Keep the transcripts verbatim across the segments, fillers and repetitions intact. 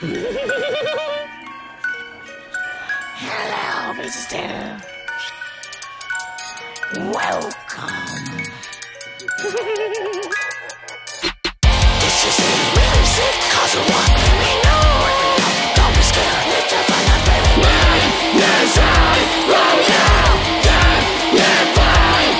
Hello, mister. Welcome. This is a really sick cause of what we know. Don't be scared, need to find a better way. Yes, I will now. Then, then, fine.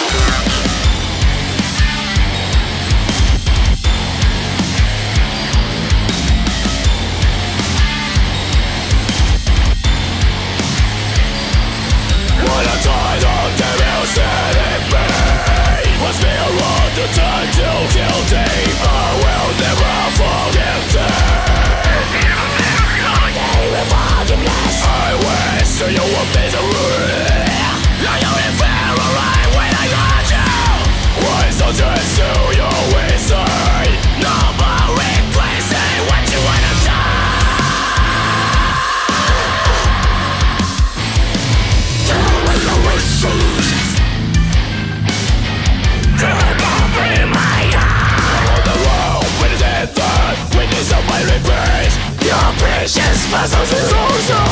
What a time of devil set in me. Must be a road to turn to guilty. I will never forgive thee. They will forgiveness. I wish to you a misery. Now you're in fear right when I got you. Why so just to your wizard? No more replacing what you wanna do. Witness of my reverse. Your precious muscles is also